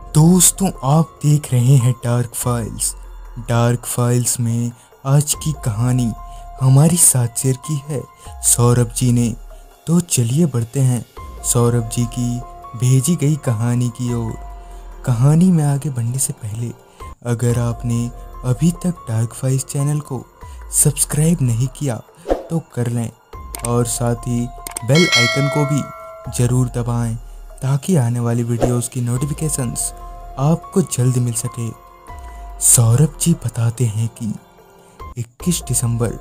दोस्तों, आप देख रहे हैं डार्क फाइल्स। डार्क फाइल्स में आज की कहानी हमारी साथ शेयर की है सौरभ जी ने। तो चलिए बढ़ते हैं सौरभ जी की भेजी गई कहानी की ओर। कहानी में आगे बढ़ने से पहले अगर आपने अभी तक डार्क फाइल्स चैनल को सब्सक्राइब नहीं किया तो कर लें और साथ ही बेल आइकन को भी ज़रूर दबाएं ताकि आने वाली वीडियोस की नोटिफिकेशंस आपको जल्द मिल सके। सौरभ जी बताते हैं कि 21 दिसंबर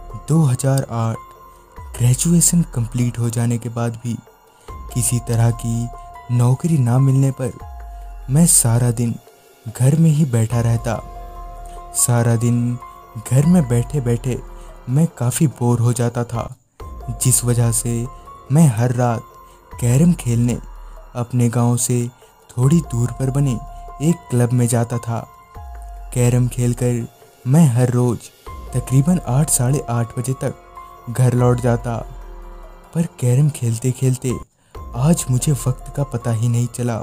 2008 ग्रेजुएशन कंप्लीट हो जाने के बाद भी किसी तरह की नौकरी ना मिलने पर मैं सारा दिन घर में ही बैठा रहता। सारा दिन घर में बैठे बैठे मैं काफ़ी बोर हो जाता था, जिस वजह से मैं हर रात कैरम खेलने अपने गांव से थोड़ी दूर पर बने एक क्लब में जाता था। कैरम खेलकर मैं हर रोज़ तकरीबन 8 साढ़े 8 बजे तक घर लौट जाता। पर कैरम खेलते खेलते आज मुझे वक्त का पता ही नहीं चला।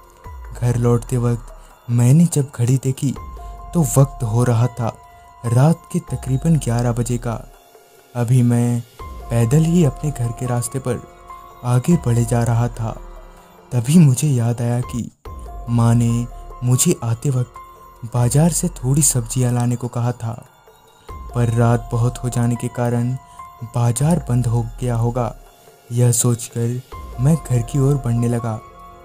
घर लौटते वक्त मैंने जब घड़ी देखी तो वक्त हो रहा था रात के तकरीबन 11 बजे का। अभी मैं पैदल ही अपने घर के रास्ते पर आगे बढ़े जा रहा था। तभी मुझे याद आया कि माँ ने मुझे आते वक्त बाजार से थोड़ी सब्जियां लाने को कहा था, पर रात बहुत हो जाने के कारण बाजार बंद हो गया होगा। यह सोचकर मैं घर की ओर बढ़ने लगा।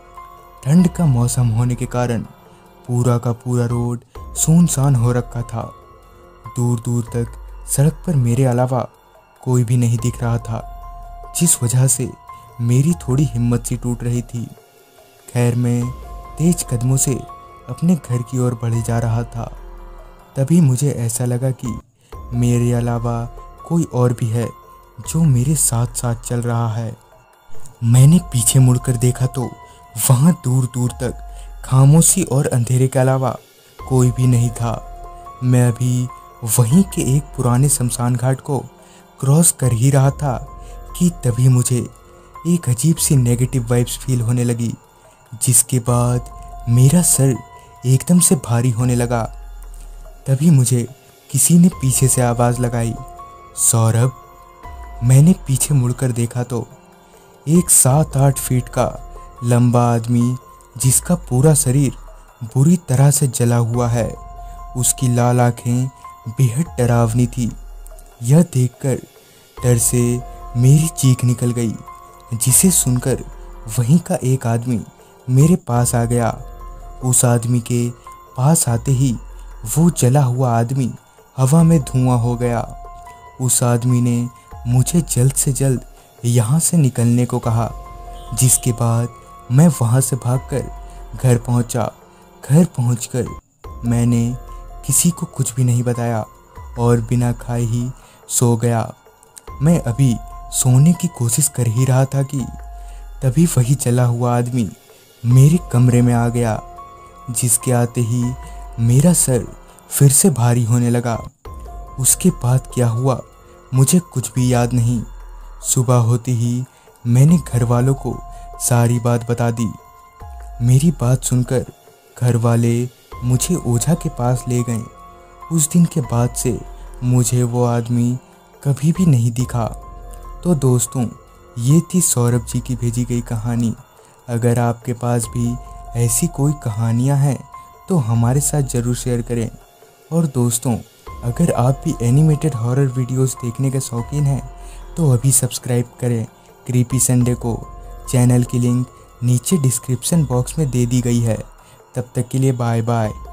ठंड का मौसम होने के कारण पूरा का पूरा रोड सुनसान हो रखा था। दूर दूर तक सड़क पर मेरे अलावा कोई भी नहीं दिख रहा था, जिस वजह से मेरी थोड़ी हिम्मत सी टूट रही थी। खैर, मैं तेज कदमों से अपने घर की ओर बढ़े जा रहा था। तभी मुझे ऐसा लगा कि मेरे अलावा कोई और भी है जो मेरे साथ साथ चल रहा है। मैंने पीछे मुड़कर देखा तो वहाँ दूर दूर तक खामोशी और अंधेरे के अलावा कोई भी नहीं था। मैं अभी वहीं के एक पुराने शमशान घाट को क्रॉस कर ही रहा था कि तभी मुझे एक अजीब सी नेगेटिव वाइब्स फील होने लगी, जिसके बाद मेरा सर एकदम से भारी होने लगा। तभी मुझे किसी ने पीछे से आवाज़ लगाई, सौरभ। मैंने पीछे मुड़कर देखा तो एक 7-8 फीट का लंबा आदमी, जिसका पूरा शरीर बुरी तरह से जला हुआ है, उसकी लाल आँखें बेहद डरावनी थी। यह देखकर डर से मेरी चीख निकल गई, जिसे सुनकर वहीं का एक आदमी मेरे पास आ गया। उस आदमी के पास आते ही वो जला हुआ आदमी हवा में धुआं हो गया। उस आदमी ने मुझे जल्द से जल्द यहाँ से निकलने को कहा, जिसके बाद मैं वहाँ से भागकर घर पहुँचा। घर पहुँचकर मैंने किसी को कुछ भी नहीं बताया और बिना खाए ही सो गया। मैं अभी सोने की कोशिश कर ही रहा था कि तभी वही जला हुआ आदमी मेरे कमरे में आ गया, जिसके आते ही मेरा सर फिर से भारी होने लगा। उसके बाद क्या हुआ मुझे कुछ भी याद नहीं। सुबह होते ही मैंने घर वालों को सारी बात बता दी। मेरी बात सुनकर घर वाले मुझे ओझा के पास ले गए। उस दिन के बाद से मुझे वो आदमी कभी भी नहीं दिखा। तो दोस्तों, ये थी सौरभ जी की भेजी गई कहानी। अगर आपके पास भी ऐसी कोई कहानियाँ हैं तो हमारे साथ ज़रूर शेयर करें। और दोस्तों, अगर आप भी एनिमेटेड हॉरर वीडियोस देखने के शौकीन हैं तो अभी सब्सक्राइब करें क्रीपी संडे को। चैनल की लिंक नीचे डिस्क्रिप्शन बॉक्स में दे दी गई है। तब तक के लिए बाय बाय।